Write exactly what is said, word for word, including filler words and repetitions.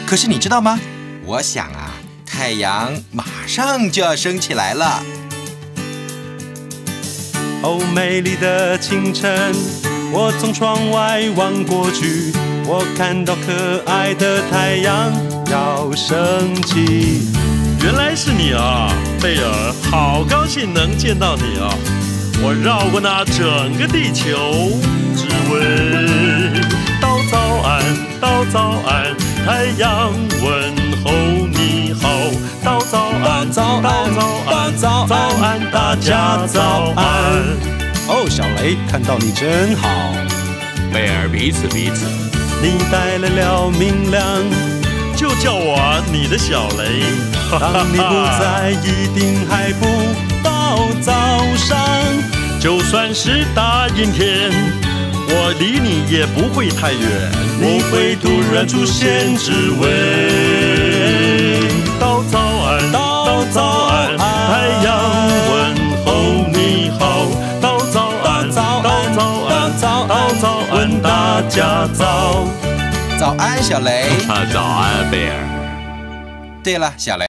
可是你知道吗？我想啊，太阳马上就要升起来了。 哦，美丽的清晨，我从窗外望过去，我看到可爱的太阳要升起。 原来是你啊，贝尔，好高兴能见到你啊！我绕过那整个地球，只为道早安，道早安，太阳问候你好，道早安， 早安， 道早安，早安，大家早安。 哦，小雷，看到你真好。 贝尔，彼此彼此。 你带来了明亮， 就叫我你的小雷。 当你不在，一定还不到早上。 就算是大阴天，我离你也不会太远。 你会突然出现，只为道早安，道早安，太阳问候你好。道早安，道早安，道早安，大家早。 早安，小雷。 早安，贝尔。 对了，小雷。